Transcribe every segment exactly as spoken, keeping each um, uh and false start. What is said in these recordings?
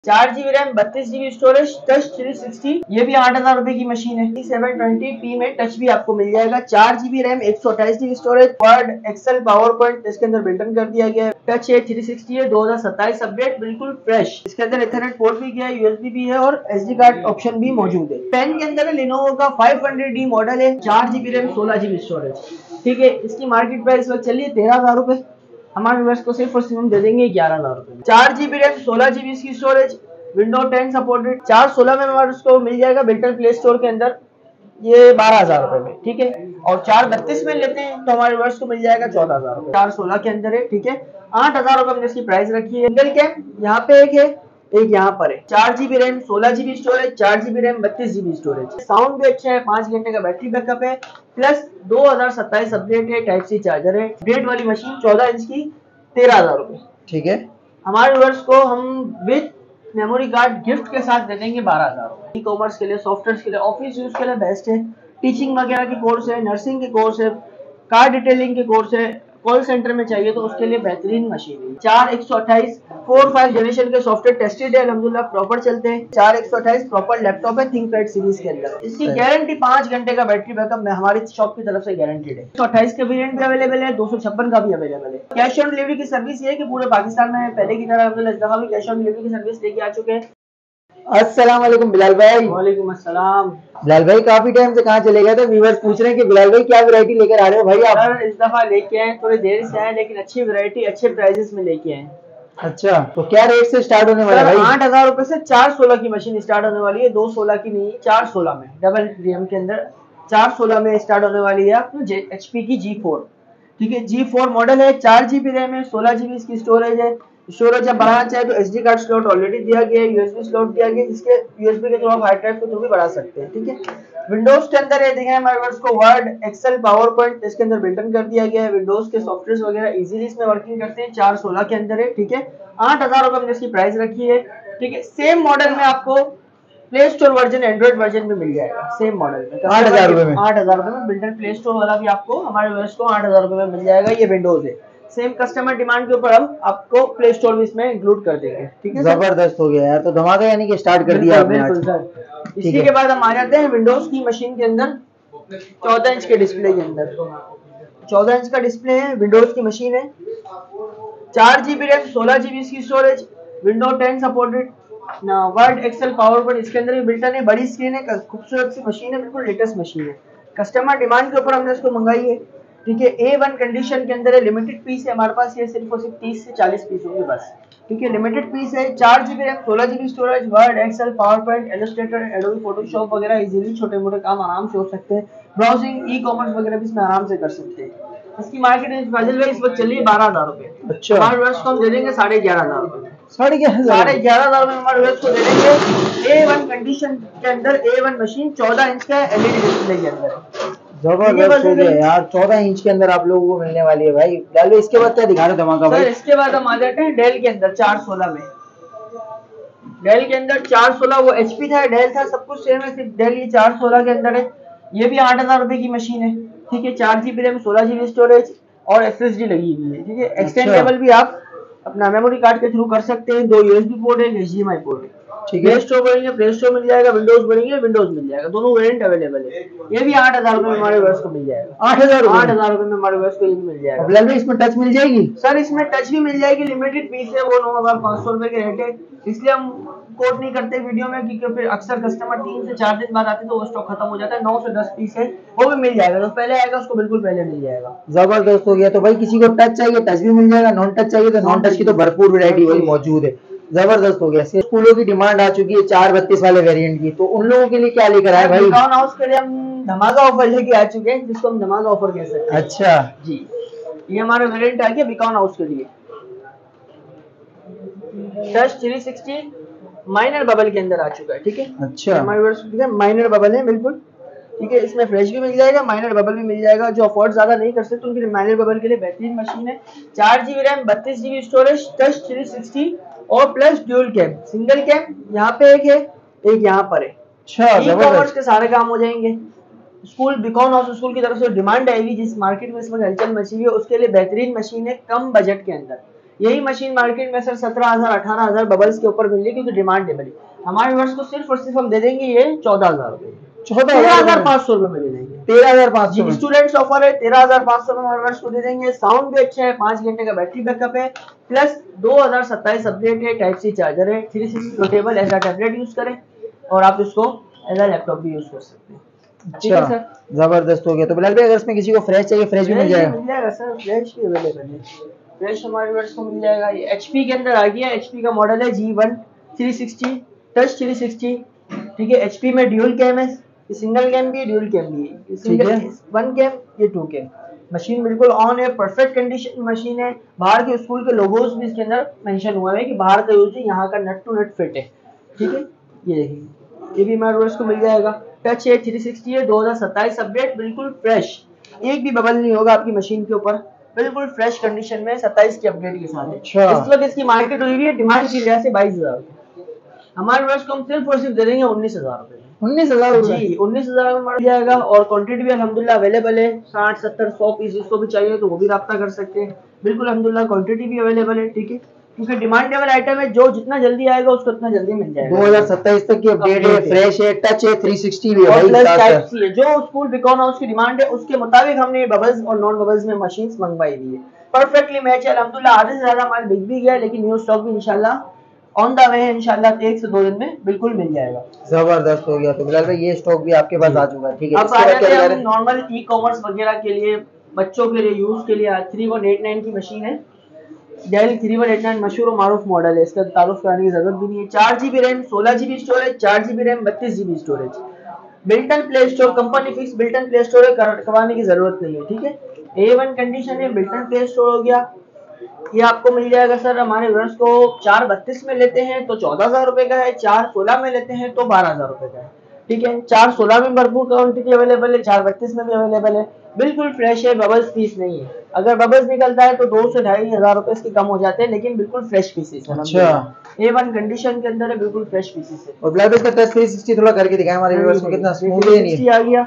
चार GB RAM, बत्तीस GB storage, touch three sixty, ये भी आठ हजार रुपए की मशीन है। सेवन ट्वेंटी पी में टच भी आपको मिल जाएगा। चार जीबी रैम, एक सौ अट्ठाईस GB storage, Word, Excel, PowerPoint इसके अंदर बिल्ट इन कर दिया गया है। टच है, थ्री सिक्सटी है, दो हजार सत्ताईस अपडेट, बिल्कुल फ्रेश। इसके अंदर इथरनेट पोर्ट भी किया है, यूएसबी भी है और एसडी कार्ड ऑप्शन भी मौजूद है। पेन के अंदर लिनोवो का फाइव हंड्रेड डी मॉडल है, चार जीबी रैम, सोलह जीबी स्टोरेज, ठीक है। इसकी मार्केट प्राइस वक्त चलिए तेरह हजार रुपए, हमारे व्यूअर्स को सिर्फ और सिर्फ हम दे देंगे ग्यारह हजार रुपए। चार जीबी रैम, सोलह जीबी इसकी स्टोरेज, विंडो टेन सपोर्टेड, चार सोलह में हमारे उसको मिल जाएगा बिल्टन प्ले स्टोर के अंदर, ये बारह हजार रुपए में, ठीक है। और चार बत्तीस में लेते हैं तो हमारे व्यूअर्स को मिल जाएगा चौदह हजार रुपए। चार सोलह के अंदर है, ठीक है। आठ हजार रुपए हमने इसकी प्राइस रखी है। सिंगल कैम यहाँ पे एक है, एक यहाँ पर है। चार जीबी रैम, सोलह जीबी स्टोरेज, चार जीबी रैम, बत्तीस जीबी स्टोरेज, साउंड भी अच्छा है, पांच घंटे का बैटरी बैकअप है, प्लस दो हजार सत्ताईस अपडेट है, टाइप सी चार्जर है। अपडेट वाली मशीन चौदह इंच की, तेरह हजार रुपए, ठीक है। हमारे व्यूअर्स को हम विद मेमोरी कार्ड गिफ्ट के साथ दे देंगे बारह हजार। ई कॉमर्स के लिए, सॉफ्टवेयर के लिए, ऑफिस यूज के लिए बेस्ट है। टीचिंग वगैरह के कोर्स है, नर्सिंग के कोर्स है, कार डिटेलिंग के कोर्स है, कॉल सेंटर में चाहिए तो उसके लिए बेहतरीन मशीन है। चार एक सौ अट्ठाईस फोर फाइव जनरेशन के सॉफ्टवेयर टेस्टेड है, अल्हम्दुलिल्लाह प्रॉपर चलते हैं। चार एक सौ अट्ठाईस प्रॉपर लैपटॉप है थिंकपैड सीरीज के अंदर। इसकी गारंटी पांच घंटे का बैटरी बैकअप में हमारी शॉप की तरफ से गारंटेड है। एक सौ अट्ठाईस का वेरिएंट भी अवेलेबल है, दो सौ छप्पन का भी अवेलेबल है। कैश ऑन डिलीवरी की सर्विस ये है कि पूरे पाकिस्तान में पहले की तरह अल्हम्दुलिल्लाह इस दफा भी कैश ऑन डिलीवरी की सर्विस लेके आ चुके हैं। अस्सलाम वालेकुम बिलाल भाई। वालेकुम अस्सलाम। बिलाल भाई काफी टाइम से कहाँ चले गए थे, व्यूअर्स पूछ रहे हैं कि बिलाल भाई क्या वैरायटी लेकर आ रहे हो भाई आप? सर इस दफा लेके आए, थोड़ी देर से आए, लेकिन अच्छी वैरायटी अच्छे प्राइसेस में लेके आए। अच्छा, तो क्या रेट से स्टार्ट होने वाला है भाई? आठ हजार रुपए से चार सोलह की मशीन स्टार्ट होने वाली है, दो सोलह की नहीं, चार सोलह में डबल रैम के अंदर चार सोलह में स्टार्ट होने वाली है आपको एचपी की जी फोर, ठीक है। जी फोर मॉडल है, चार जीबी रैम है, सोलह जीबी इसकी स्टोरेज है। स्टोरेज जब बढ़ाना चाहे तो एसडी कार्ड स्लॉट ऑलरेडी दिया गया है, यूएसबी स्लॉट दिया गया है, जिसके यूएसबी के थ्रू आप हार्ड ड्राइव के थ्रू भी बढ़ा सकते हैं, ठीक है। विंडोज के अंदर है, देखें हमारे वर्ड्स को वर्ड, एक्सेल, पावर पॉइंट इसके अंदर बिल्ट इन कर दिया गया है। विंडोज के सॉफ्टवेयर वगैरह इजीली इसमें वर्किंग करते हैं। चार सोलह के अंदर है, ठीक है। आठ हजार रुपए हमने इसकी प्राइस रखी है, ठीक है। सेम मॉडल में आपको Play Store version, Android version में मिल जाएगा सेम मॉडल में आठ हजार रुपए में। आठ हजार रुपए में बिल्डर प्ले स्टोर वाला भी आपको हमारे व्यूअर्स को आठ हजार रुपए में मिल जाएगा। ये विंडोज है, सेम कस्टमर डिमांड के ऊपर हम आपको प्ले स्टोर भी इसमें इंक्लूड कर देंगे, ठीक है। जबरदस्त हो गया यार, तो धमाका यानी कि स्टार्ट कर दिया आपने आज। सर इसी के बाद हम आ जाते हैं विंडोज की मशीन के अंदर। चौदह इंच के डिस्प्ले के अंदर, चौदह इंच का डिस्प्ले है, विंडोज की मशीन है। चार जीबी रैम, सोलह जीबी इसकी storage, window ten supported, Word, Excel, PowerPoint इसके अंदर भी बिल्टन है। बड़ी स्क्रीन है, खूबसूरत सी मशीन है, बिल्कुल लेटेस्ट मशीन है। कस्टमर डिमांड के ऊपर हमने इसको मंगाई है, ठीक है। ए वन कंडीशन के अंदर है, लिमिटेड पीस है हमारे पास, ये सिर्फ और सिर्फ तीस से चालीस पीस होंगे बस, ठीक है। लिमिटेड पीस है। चार जीबी रैम, सोलह GB storage, Word, Excel, PowerPoint, Illustrator, Adobe Photoshop वगैरह इजीली छोटे मोटे काम आराम से हो सकते हैं। ब्राउजिंग, ई कॉमर्स वगैरह भी इसमें आराम से कर सकते हैं। इसकी मार्केट रेंज फाजिल भाई इस वक्त चल रही है बारह हजार रुपए। अच्छा, हमारे व्यूअर्स को हम दे देंगे साढ़े ग्यारह हजार रुपए। साढ़े ग्यारह साढ़े ग्यारह हजार में हमारे व्यूअर्स को दे देंगे। ए वन कंडीशन के अंदर ए वन मशीन, चौदह इंच का एलईडी डिस्प्ले के अंदर। जबरदस्त हो गया यार, चौदह इंच के अंदर आप लोगों को मिलने वाली है भाई। डालो इसके बाद क्या दिखा रहे धमाका भाई? इसके बाद हम आ जाते हैं डेल के अंदर चार सोलह में। डेल के अंदर चार सोलह, वो एचपी था, डेल था, सब कुछ सेम है, सिर्फ डेल ये चार सोलह के अंदर है। ये भी आठ हजार रुपए की मशीन है, ठीक है। चार जीबी रैम, सोलह जीबी स्टोरेज और एसएसडी लगी हुई है, ठीक है। एक्सटेंडेबल भी आप अपना मेमोरी कार्ड के थ्रू कर सकते हैं। दो यूएसबी पोर्ट है, एचडीएमआई पोर्ट है, ठीक है। प्ले स्टोर बढ़ेंगे, प्ले स्टोर मिल जाएगा, विंडोज बढ़ेंगे, विंडोज मिल जाएगा, दोनों वेरिएंट अवेलेबल है। ये भी आठ हजार रुपए में हमारे वर्ष को मिल जाएगा। आठ हजार आठ हजार रुपए में हमारे वर्ष को ये भी मिल जाएगा। अब इसमें टच मिल जाएगी? सर इसमें टच भी मिल जाएगी, लिमिटेड पीस है, वो नौ हजार पाँच सौ रुपए के रेट है, इसलिए हम कोट नहीं करते वीडियो में, क्योंकि फिर अक्सर कस्टमर तीन से चार दिन बाद आते तो वो स्टॉक खत्म हो जाता है। नौ से दस पीस है, वो भी मिल जाएगा, तो पहले आएगा उसको बिल्कुल पहले मिल जाएगा। जबरदस्त हो गया। तो भाई किसी को टच चाहिए टच भी मिल जाएगा, नॉन टच चाहिए तो नॉन टच की तो भरपूर वैरायटी वही मौजूद है। जबरदस्त हो गया। स्कूलों की डिमांड आ चुकी है चार बत्तीस वाले वेरिएंट की, तो उन लोगों के लिए क्या लेकर आए भाई? टाउन हाउस के लिए हम धमाका ऑफर लेके आ चुके हैं, जिसको हम धमाका ऑफर कह सकते हैं। अच्छा जी, ये हमारा वेरिएंट आ गया बिकॉन हाउस के लिए। Touch three sixty minor bubble के अंदर आ चुका है, ठीक है। अच्छा, हमारे माइनर बबल है बिल्कुल, ठीक है। इसमें फ्रेश भी मिल जाएगा, माइनर बबल भी मिल जाएगा। जो अफोर्ड ज्यादा नहीं कर सकते उनके लिए माइनर बबल के लिए बेहतरीन मशीन है। चार जीबी रैम, बत्तीस GB storage, touch three sixty और plus dual cam. Single cam यहाँ पे एक है, एक यहाँ पर है। अच्छा, ई कॉमर्स के सारे काम हो जाएंगे। स्कूल, बिकॉन हाउस स्कूल की तरफ से डिमांड आएगी, जिस मार्केट में इस वक्त हलचल मची हुई है, उसके लिए बेहतरीन मशीन है कम बजट के अंदर। यही मशीन मार्केट में सर सत्रह हजार अठारह हजार बबल्स के ऊपर मिल रही है, क्योंकि डिमांड है बड़ी। हमारे व्यूअर्स को सिर्फ और सिर्फ हम दे देंगे ये चौदह हजार रुपए, तेरह हजार पाँच सौ रुपए में दे देंगे। तेरह हजार पाँच सौ स्टूडेंट्स ऑफर है, तेरह हजार पाँच सौ में हमारे व्यूअर्स को दे देंगे। साउंड भी अच्छा है, पांच घंटे का बैटरी बैकअप है, प्लस दो हजार सत्ताईस अपडेट है, टाइप सी चार्जर है, three sixty portable as a tablet use करें और आप इसको एज अ लैपटॉप भी यूज कर सकते हैं। ठीक है सर, जबरदस्त हो गया। तो बिलाल भाई अगर इसमें किसी को फ्रेश चाहिए, फ्रेश भी मिल जाएगा? मिल जाएगा सर, फ्रेश भी अवेलेबल है, फ्रेश हमारे व्यूअर्स को मिल जाएगा। ये एचपी के अंदर आ गया, एचपी का मॉडल है G one three sixty touch three sixty. ठीक है, एचपी में ड्यूल कैम है, सिंगल कैम भी है, ड्यूल कैम भी है, सिंगल वन कैम, ये टू कैम। मशीन बिल्कुल ऑन है, परफेक्ट कंडीशन मशीन है। बाहर के स्कूल के लोगोस भी इसके अंदर मेंशन हुआ है कि बाहर का यूज है, यहाँ का नट टू नट फिट है। ठीक है, ये देखिए, ये भी हमारे व्यूअर्स को मिल जाएगा। टच है, थ्री सिक्सटी है, दो हजार सत्ताईस अपडेट, बिल्कुल फ्रेश, एक भी बबल नहीं होगा आपकी मशीन के ऊपर, बिल्कुल फ्रेश कंडीशन में सत्ताईस की अपडेट के साथ है। इस वक्त इसकी मार्केट हुई है डिमांड की वजह से बाईस हजार, हमारे व्यूअर्स को हम सिर्फ और सिर्फ दे देंगे उन्नीस हजार रुपए। उन्नीस हजार जी, उन्नीस हजार में मिल जाएगा और क्वांटिटी भी अल्हम्दुलिल्लाह अवेलेबल है। साठ सत्तर सौ पीस जिसको भी चाहिए तो वो भी राब्ता कर सकते हैं, बिल्कुल अल्हम्दुलिल्लाह क्वांटिटी भी अवेलेबल है। ठीक है, क्योंकि डिमांडेबल आइटम है, जो जितना जल्दी आएगा उसको उतना जल्दी मिल जाएगा। दो हजार सत्ताईस तक की अपडेट है, फ्रेश है, टच है, थ्री सिक्सटी भी है और प्लस टाइप सी है। जो स्कूल बिकॉन हाउस की डिमांड है उसके मुताबिक हमने बबल्स और नॉन बबल्स में मशीन्स मंगवाई दी है, परफेक्टली मैच है अल्हम्दुलिल्लाह। आधे से ज्यादा माल बिक भी गया, लेकिन न्यू स्टॉक भी इंशाल्लाह ऑन द वे है, इंशाल्लाह एक से दो दिन में बिल्कुल मिल जाएगा। जबरदस्त हो गया। तो बिलाल भाई ये स्टॉक भी आपके पास आ चुका है। ठीक है, अब आ जाते हैं हम नॉर्मल ई कॉमर्स वगैरह के लिए, बच्चों के लिए यूज के लिए। थ्री वन एट नाइन की मशीन है, Dell three one eight nine मशहूर और मारूफ मॉडल है, इसका तारुफ कराने की जरूरत भी नहीं है। चार जीबी रैम, सोलह जीबी स्टोरेज, चार जीबी रैम, बत्तीस GB storage, built in play store, company fix built in play store है, करवाने की जरूरत नहीं है। ठीक है, ए वन कंडीशन है, बिल्टन प्ले स्टोर हो गया। ये आपको मिल जाएगा सर, हमारे व्यूअर्स को चार बत्तीस में लेते हैं तो चौदह हजार रुपए का है, चार सोलह में लेते हैं तो बारह हजार रुपए का है। ठीक है, चार सोलह में भरपूर क्वांटिटी अवेलेबल है, चार बत्तीस में भी अवेलेबल है, बिल्कुल फ्रेश है, बबल्स पीस नहीं है। अगर बबल्स निकलता है तो दो से ढाई हजार रुपए इसके कम हो जाते हैं, लेकिन बिल्कुल फ्रेश पीसेस है। अच्छा, ए वन कंडीशन के अंदर है, बिल्कुल फ्रेश पीसेस है। और ब्लैक का टच थ्री सिक्सटी थोड़ा करके दिखाएं हमारे व्यूअर्स को, कितना स्मूथ है। नहीं आ गया,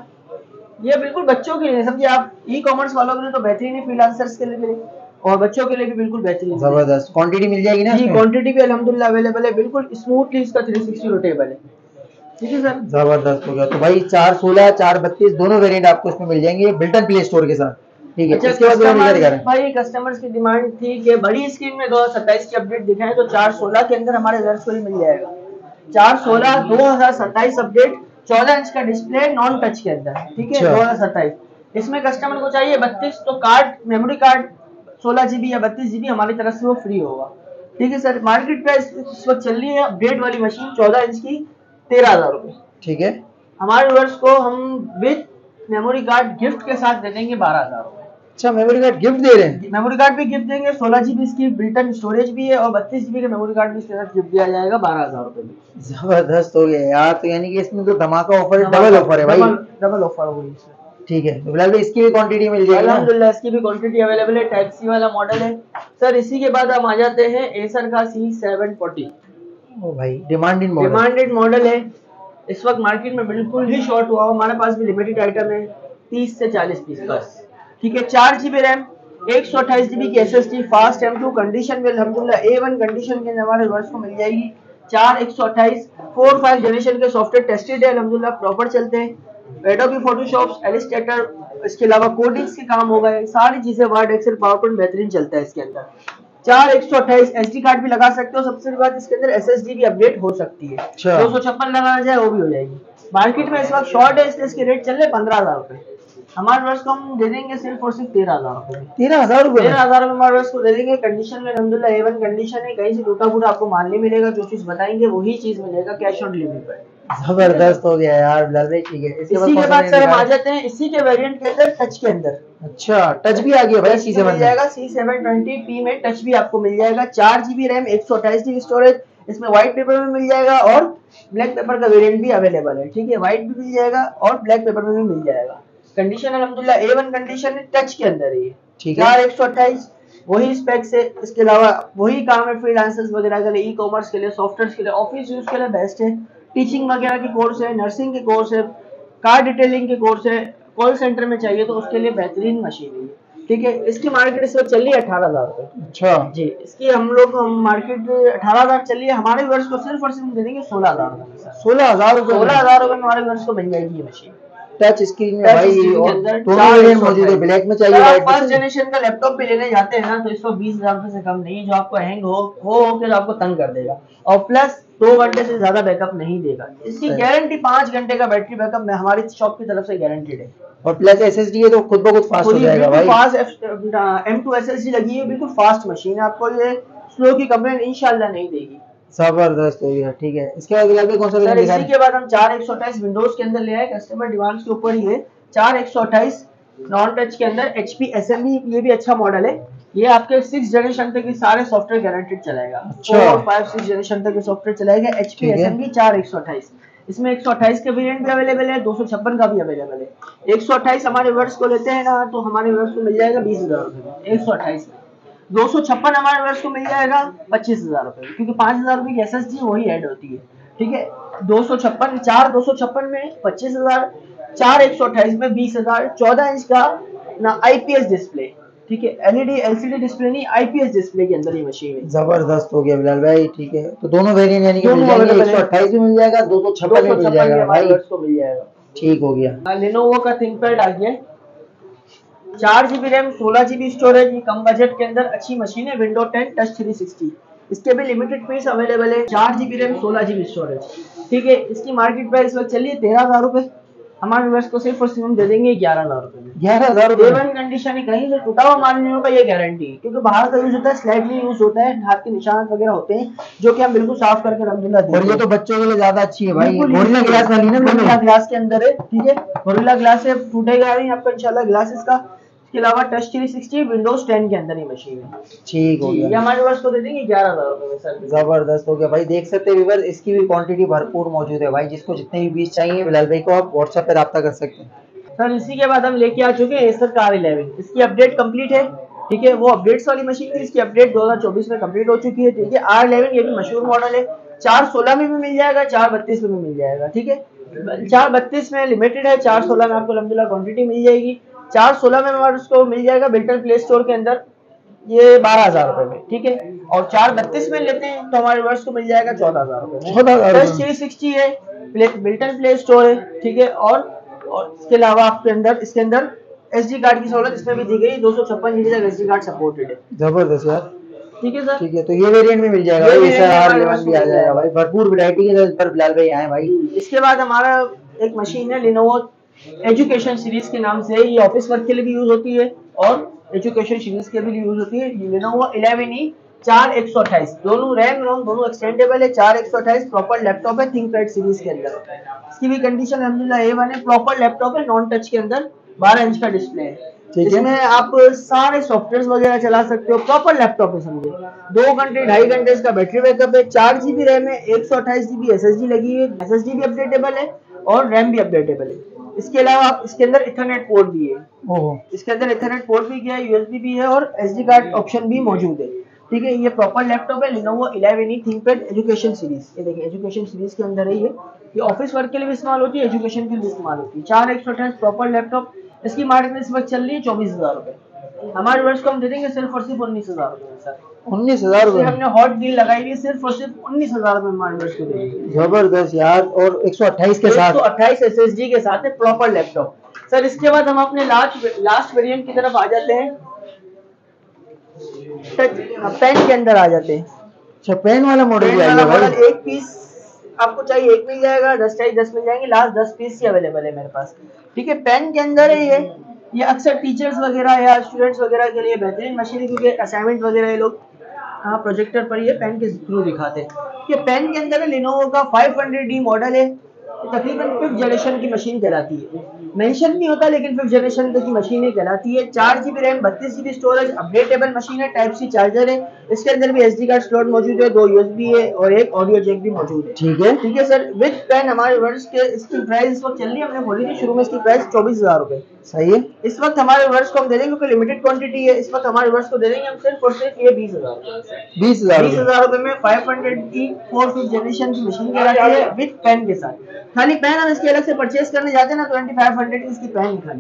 ये बिल्कुल बच्चों के लिए, समझिए आप ई कॉमर्स वालों के लिए तो बेहतरीन है, फ्रीलांसर्स के लिए और बच्चों के लिए भी बिल्कुल बेहतरीन। जबरदस्त क्वांटिटी मिल जाएगी ना? जी, क्वांटिटी भी अल्हम्दुलिल्लाह अवेलेबल है, बिल्कुल स्मूथली इसका थ्री सिक्सटी रोटेबल है। ठीक है सर, जबरदस्त हो गया। तो भाई चार सोलह चार बत्तीस दोनों वेरिएंट आपको इसमें मिल जाएंगे बिल्टन प्ले स्टोर के साथ। ठीक है, इसके बाद भाई कस्टमर्स की डिमांड थी कि बड़ी स्क्रीन में दो हजार सत्ताईस की अपडेट दिखाएं, तो चार सोलह के अंदर हमारे व्यूअर्स को मिल जाएगा। चार सोलह दो हजार सत्ताईस अपडेट, चौदह इंच का डिस्प्ले, नॉन टच के अंदर। ठीक है, दो हजार सत्ताईस। इसमें कस्टमर को चाहिए बत्तीस, तो कार्ड, मेमोरी कार्ड सोलह जीबी या बत्तीस जीबी हमारी तरफ से वो फ्री होगा। ठीक है सर, मार्केट प्राइस इस वक्त चल रही है अपडेट वाली मशीन चौदह इंच की तेरह हजार रुपए। ठीक है, हमारे व्यूअर्स को हम विद मेमोरी कार्ड गिफ्ट के साथ दे देंगे बारह हजार रुपए। अच्छा, मेमोरी कार्ड गिफ्ट दे रहे हैं? मेमोरी कार्ड भी गिफ्ट देंगे, सोलह जीबी इसकी बिल्टन स्टोरेज भी है और बत्तीस जीबी का मेमोरी कार्ड भी इसके साथ गिफ्ट दिया जाएगा बारह हजार रुपए में। जबरदस्त हो गया यार। तो यानी कि इसमें तो धमाका ऑफर है, डबल ऑफर है भाई, डबल ऑफर हो गई। ठीक है, तो फिलहाल भी इसकी भी क्वांटिटी मिल जाएगी अल्हम्दुलिल्लाह, इसकी भी क्वांटिटी अवेलेबल है, टाइप सी वाला मॉडल है सर। इसी के बाद हम आ जाते हैं एसर का सी सेवन फोर्टी। ओ भाई, डिमांडेड मॉडल, डिमांडेड मॉडल है, इस वक्त मार्केट में बिल्कुल ही शॉर्ट हुआ, हमारे पास भी लिमिटेड आइटम है, तीस से चालीस पीस बस। ठीक है, चार जीबी रैम, एक सौ अट्ठाईस जीबी की S S D, fast M two condition में अल्हम्दुलिल्लाह ए वन कंडीशन के हमारे वर्ष को मिल जाएगी। चार एक सौ अट्ठाईस फोर फाइव जनरेशन के सॉफ्टवेयर टेस्टेड है अल्हम्दुलिल्लाह, प्रॉपर चलते हैं। एडोबी फोटोशॉप, एलिस्ट्रेटर, इसके अलावा कोडिंग्स के काम हो गए, सारी चीजें वर्ड, एक्सेल, पावर पॉइंट बेहतरीन चलता है इसके अंदर। चार एक सौ अट्ठाईस एसडी कार्ड भी लगा सकते हो, सबसे बड़ी बात इसके अंदर एसएसडी भी अपडेट हो सकती है। दो सौ छप्पन लगाना जाए वो भी हो जाएगी। मार्केट में इस वक्त शॉर्ट है, इसलिए इसके रेट चल रहे पंद्रह हजार रुपए। हमारे वर्ष को हम दे देंगे सिर्फ और सिर्फ तेरह हजार रुपए। तेरह हजार रुपए तेरह हजार रुपए हमारे वर्ष को दे देंगे। कंडीशन में अल्हम्दुलिल्लाह ए वन कंडीशन है, कहीं से टूटा फूटा आपको माल नहीं मिलेगा, जो चीज बताएंगे वही चीज मिलेगा कैश ऑन डिलीवरी पर। जबरदस्त हो गया यार बिलाल भाई। ठीक है, इसी के बाद सर हम आ जाते हैं इसी के वेरिएंट के अंदर टच के अंदर। अच्छा, टच भी आ गया भाई, सी सेवन मिल जाएगा, सी सेवन ट्वेंटी पी में टच भी आपको मिल जाएगा। चार जीबी रैम, एक सौ अट्ठाईस जीबी स्टोरेज, इसमें व्हाइट पेपर में मिल जाएगा और ब्लैक पेपर का वेरिएंट भी अवेलेबल है। ठीक है, व्हाइट भी मिल जाएगा और ब्लैक पेपर में भी मिल जाएगा। कंडीशन अल्हम्दुलिल्लाह ए वन कंडीशन है, टच के अंदर है ये। चार एक सौ अट्ठाईस वही स्पेक्स है, इसके अलावा वही काम है फ्रीलांसर्स वगैरह के लिए, ई कॉमर्स के लिए, सॉफ्टवेयर के लिए, ऑफिस यूज के लिए बेस्ट है। टीचिंग वगैरह के कोर्स है, नर्सिंग के कोर्स है, कार डिटेलिंग के कोर्स है, कॉल सेंटर में चाहिए तो उसके लिए बेहतरीन मशीन है। ठीक है। इसकी मार्केट इस वक्त चल रही है अठारह हजार रुपए। अच्छा जी, इसकी हम लोग हम मार्केट अठारह हजार चल रही है, हमारे वर्ष को सिर्फ और सिर्फ दे देंगे सोलह हजार रुपए। सोलह हजार रुपए सोलह हजार रुपए में हमारे वर्ष को मिल जाएगी ये मशीन। टच स्क्रीन में टच भाई, स्क्रीन के और अंदर दोनों चार वेरिएंट एक सौ मौजूद है, अट्ठाईस। ब्लैक में अगर चाहिए, आप वाइट में फर्स्ट चाहिए। जनरेशन का लैपटॉप भी लेने जाते हैं ना तो इसको बीस हजार रुपए से कम नहीं, जो आपको हैंग हो हो हो के आपको तंग कर देगा, और प्लस दो घंटे से ज्यादा बैकअप नहीं देगा। इसकी सही। गारंटी पांच घंटे का बैटरी बैकअप में हमारी शॉप की तरफ से गारंटीड है। और प्लस एसएसडी है तो खुद ब खुद फास्ट हो जाएगा भाई। Fast M two S S D लगी है, बिल्कुल फास्ट मशीन है, आपको ये स्लो की कंप्लेंट इंशाल्लाह नहीं देगी। जबरदस्त हो गया, ठीक है। इसके बाद बिलाल भाई कौन सा सर वेरिएंट दिखा इसी रहे के बाद हम चार एक सौ अट्ठाईस विंडोज के अंदर ले आए, कस्टमर डिमांड के ऊपर ही है। चार एक सौ अट्ठाईस नॉन टच के अंदर एचपी एसएमबी, ये भी अच्छा मॉडल है। ये आपके सिक्स जनरेशन तक के सारे सॉफ्टवेयर गारंटेड चलेगा। अच्छा। फोर फाइव सिक्स जनरेशन तक के सॉफ्टवेयर चलेगा। एचपी ठीक है। एसएमबी चार एक सौ अट्ठाईस, इसमें एक सौ अट्ठाईस का वेरिएंट भी अवेलेबल है, दो सौ छप्पन का भी अवेलेबल है। एक सौ अट्ठाईस हमारे वर्ष को लेते हैं ना तो हमारे वर्ष को मिल जाएगा बीस हजार रुपए में एक सौ अट्ठाईस में। दो सौ छप्पन हमारे वर्ष को मिल जाएगा पच्चीस हजार रुपए में, क्योंकि पांच हजार रुपए की एसएसडी वही ऐड होती है। ठीक है, दो सौ छप्पन चार दो सौ छप्पन में पच्चीस हजार, चार एक सौ अट्ठाईस में बीस हजार, चौदह इंच का ना आईपीएस डिस्प्ले। ठीक है, एलईडी एलसीडी डिस्प्ले नहीं, आईपीएस डिस्प्ले के अंदर ये मशीन है। जबरदस्त हो गया बिलाल भाई, ठीक है। तो दोनों वेरिएंट यानी कि मिल दोनों जाएंगे, available एक सौ अट्ठाईस भी मिल जाएगा, दो सौ छप्पन भी मिल जाएगा भाई, को मिल जाएगा। ठीक हो गया। लेनोवो का थिंकपैड आ गया, चार जीबी रैम सोलह जीबी स्टोरेज, ये कम बजट के अंदर अच्छी मशीन है। Window ten touch three sixty, इसके भी लिमिटेड पीस अवेलेबल है। चार जीबी रैम सोलह जीबी स्टोरेज, ठीक है। इसकी मार्केट प्राइस इस वक्त चलिए तेरह हजार रुपए, हमारे व्यूअर्स को सिर्फ और सिर्फ हम दे देंगे ग्यारह हजार रुपए में। ग्यारह हजार रुपए वन कंडीशन है, कहीं से टूटा हुआ माल नहीं होगा, ये गारंटी। क्योंकि बाहर का यूज होता है, स्लाइडली यूज होता है, हाथ के निशान वगैरह होते हैं जो कि हम बिल्कुल साफ करके अलहमदुलिल्लाह देते और ये हैं। तो बच्चों के लिए ज्यादा अच्छी है भाई, बिल्कुल गोरिल्ला easy ग्लास है। वाली ना गोरिल्ला दोनों। ग्लास के अंदर है, ठीक है, गोरिल्ला ग्लास से टूटेगा नहीं आपका इंशाल्लाह ग्लास इसका। इसके अलावा touch three sixty Windows ten के अंदर ही मशीन है। ठीक हो जी, ये गया, हमारे पास को दे देंगे ग्यारह हजार रुपए में सर। जबरदस्त हो गया भाई। देख सकते हैं व्यूअर, इसकी भी क्वांटिटी भरपूर मौजूद है भाई, जिसको जितने भी पीस चाहिए बिलाल भाई को आप व्हाट्सएप पे राब्ता कर सकते हैं। सर इसी के बाद हम लेके आ चुके हैं एसर कार इलेवन, इसकी अपडेट कंप्लीट है। ठीक है, वो अपडेट्स वाली मशीन थी, इसकी अपडेट दो हजार चौबीस में कंप्लीट हो चुकी है। ठीक है, आर इलेवन ये भी मशहूर मॉडल है, चार सोलह में भी मिल जाएगा, चार बत्तीस में भी मिल जाएगा। ठीक है, चार बत्तीस में लिमिटेड है, चार सोलह में आपको अलहमदुलिल्लाह क्वांटिटी मिल जाएगी। चार सोलह में हमारे उसको मिल जाएगा बिल्टन प्ले स्टोर के अंदर, ये बारह हजार रुपए में। ठीक है, और चार बत्तीस में लेते हैं तो हमारे वर्ष को मिल जाएगा चौदह हजार रुपए में। चौदह हजार थ्री सिक्सटी है, बिल्टन प्ले स्टोर है। ठीक है, और और इसके अलावा आपके अंदर इसके अंदर एसडी कार्ड की सहूलत इसमें भी दी गई, दो सौ छप्पन जीबी तक एसडी कार्ड सपोर्टेड है। जबरदस्त यार, ठीक है सर, ठीक है। तो ये वेरिएंट में मिल जाएगा ये भाई, variant एसआर आर हमारे इलेवन पास भी आ मिल जाएगा जाएगा। भाई, भरपूर वैरायटी के पर बिलाल भाई आए भाई। इसके बाद हमारा एक मशीन है लिनोवो एजुकेशन सीरीज के नाम से, ये ऑफिस वर्क के लिए भी यूज होती है और एजुकेशन सीरीज के भी यूज होती है। लिनोवो इलेवन ई चार एक सौ अट्ठाईस, दोनों रैम रोम दोनों एक्सटेंडेबल है। चार एक सौ अट्ठाईस प्रॉपर लैपटॉप है थिंकपैड सीरीज के अंदर, इसकी भी कंडीशन अल्हम्दुलिल्लाह ए वन है। प्रॉपर लैपटॉप है, नॉन टच के अंदर, बारह इंच का डिस्प्ले है। ठीक है। इसमें आप सारे सॉफ्टवेयर वगैरह चला सकते हो, प्रॉपर लैपटॉप है समझे। दो घंटे ढाई घंटे इसका बैटरी बैकअप है। चार जीबी रैम है, एक सौ अट्ठाईस जीबी एस एस डी लगी है, एस एस डी भी अपडेटेबल है और रैम भी अपडेटेबल है। इसके अलावा आप इसके अंदर इथरनेट पोर्ट भी है, ओहो, इसके अंदर इथरनेट पोर्ट भी गया है, यूएसबी भी है और एसडी कार्ड ऑप्शन भी मौजूद है। ठीक है, ये प्रॉपर लैपटॉप है Lenovo eleven E ThinkPad education series. ये देखिए एजुकेशन सीरीज के अंदर है ये ये ऑफिस वर्क के लिए भी इस्तेमाल होती है, एजुकेशन के लिए भी इस्तेमाल होती है। चार एक सौ अट्ठाईस प्रॉपर लैपटॉप, इसकी मार्केट में इस वक्त चल रही है चौबीस हजार रुपए, हमारे वर्ष को हम दे देंगे सिर्फ और सिर्फ उन्नीस हजार रुपए में सर। उन्नीस हजार इसलिए रुपए हमने हॉट डील लगाई हुई है, सिर्फ और सिर्फ उन्नीस हजार रुपए हमारे वर्ष को देंगे। जबरदस्त यार, और एक सौ अट्ठाईस के एक साथ सौ अट्ठाईस एसएसडी के साथ है प्रॉपर लैपटॉप। सर इसके बाद हम अपने लास्ट लास्ट वेरिएंट की तरफ आ जाते हैं, पेन के अंदर आ जाते हैं। अच्छा, पेन वाला मॉडल पेन भी वाला आया भाई। मॉडल एक पीस आपको चाहिए एक मिल जाएगा, दस चाहिए दस मिल जाएंगे, लास्ट दस पीस ही अवेलेबल है मेरे पास। ठीक है, पेन के अंदर है ये ये अक्सर टीचर्स वगैरह या स्टूडेंट्स वगैरह के लिए बेहतरीन मशीन है, क्योंकि असाइनमेंट वगैरह ये लोग हाँ प्रोजेक्टर पर ये पेन के थ्रू दिखाते हैं। ये पेन के अंदर है लिनोवो का फाइव हंड्रेड डी मॉडल है, तकरीबन फिफ्थ जनरेशन की मशीन कहलाती है, मेंशन नहीं होता लेकिन फिफ्थ जनरेशन की मशीन कहलाती है। चार जीबी रैम बत्तीस जीबी स्टोरेज, अपडेटेबल मशीन है, टाइप सी चार्जर है, इसके अंदर भी एसडी कार्ड स्लॉट मौजूद है, दो यूएसबी है और एक ऑडियो जैक भी मौजूद है। ठीक है, ठीक है सर, विद पेन हमारे वर्ष के इसकी प्राइस इस वक्त चल रही है, हमने बोली थी शुरू में इसकी प्राइस चौबीस हजार रुपए सही है। इस वक्त हमारे वर्ष को हम दे देंगे, क्योंकि लिमिटेड क्वांटिटी है, इस वक्त हमारे वर्ष को दे देंगे हम सिर्फ और सिर्फ ये बीस हजार बीस हजार बीस हजार रुपए में फाइव हंड्रेड की फोर फिफ्थ जनरेशन की मशीन कहलाती है विद पेन के साथ। खाली पेन हम इसके अलग से परचेज करने जाते हैं ना, ट्वेंटी फाइव हंड्रेड की इसकी पेन खाली।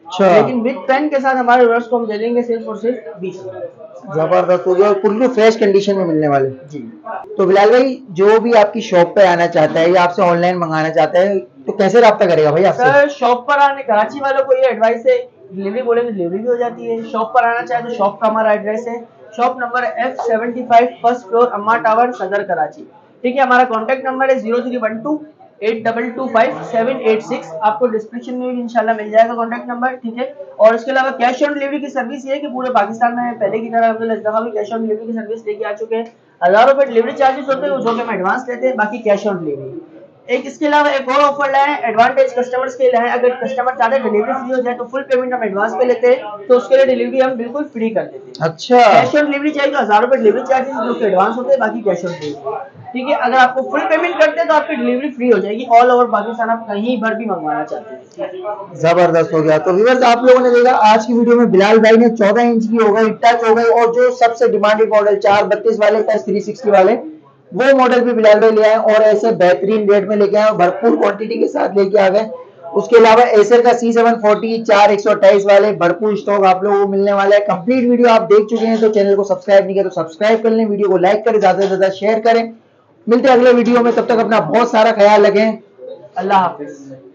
अच्छा। लेकिन विद पेन के साथ हमारे व्यूअर्स को हम दे देंगे सिर्फ और सिर्फ बीस रुपए। जबरदस्त हो गया, और पूरी फ्रेश कंडीशन में मिलने वाले। जी। तो बिलाल भाई जो भी आपकी शॉप पे आना चाहता है या आपसे ऑनलाइन मंगाना चाहता है तो कैसे रब्ता करेगा भाई आपसे? सर शॉप पर आने, कराची वालों को ये एडवाइस है, डिलीवरी बोलेंगे डिलीवरी भी हो जाती है। शॉप पर आना चाहे तो शॉप का हमारा एड्रेस है, shop number F seventy five first floor Amma tower Saddar Karachi. ठीक है, हमारा कॉन्टैक्ट नंबर है zero three one two eight double two five seven eight six, आपको डिस्क्रिप्शन में भी इंशाल्लाह मिल जाएगा कॉन्टैक्ट नंबर। ठीक है, और इसके अलावा कैश ऑन डिलीवरी की सर्विस ये है कि पूरे पाकिस्तान में पहले की तरह हम इस दफा भी कैश ऑन डिलीवरी की सर्विस लेके आ चुके हैं। हजार रुपए डिलीवरी चार्जेस होते हैं जो कि हम एडवांस लेते हैं, बाकी कैश ऑन डिलीवरी। एक इसके अलावा एक और ऑफर लाए हैं एडवांटेज कस्टमर्स के लिए है, अगर कस्टमर चाहते हैं डिलीवरी फ्री हो जाए तो फुल पेमेंट हम एडवांस पे लेते हैं, तो उसके लिए डिलीवरी हम बिल्कुल फ्री कर देते हैं। अच्छा। कैश ऑन डिलीवरी चाहिए तो हजार रुपए डिलीवरी चार्जेस जो कि एडवांस होते हैं, बाकी कैश ऑन डिलीवरी। ठीक है, अगर आपको फुल पेमेंट करते हैं तो आपकी डिलीवरी फ्री हो जाएगी ऑल ओवर पाकिस्तान, आप कहीं पर भी मंगवाना चाहते हैं। जबरदस्त हो गया। तो व्यूअर्स आप लोगों ने देखा आज की वीडियो में बिलाल भाई ने चौदह इंच की हो गई, टच हो गई, और जो सबसे डिमांडेड मॉडल चार बत्तीस वाले टच थ्री सिक्सटी वाले वो मॉडल भी बिलाल भाई ले आए और ऐसे बेहतरीन रेट में लेके आए और भरपूर क्वांटिटी के साथ लेके आ गए। उसके अलावा एसर का सी सेवन फोर्टी चार एक सौ अट्ठाईस वाले भरपूर स्टॉक आप लोगों को मिलने वाला है। कंप्लीट वीडियो आप देख चुके हैं, तो चैनल को सब्सक्राइब नहीं किया तो सब्सक्राइब कर लें, वीडियो को लाइक करें, ज्यादा से ज्यादा शेयर करें। मिलते हैं अगले वीडियो में, तब तक अपना बहुत सारा ख्याल रखें। अल्लाह हाफिज।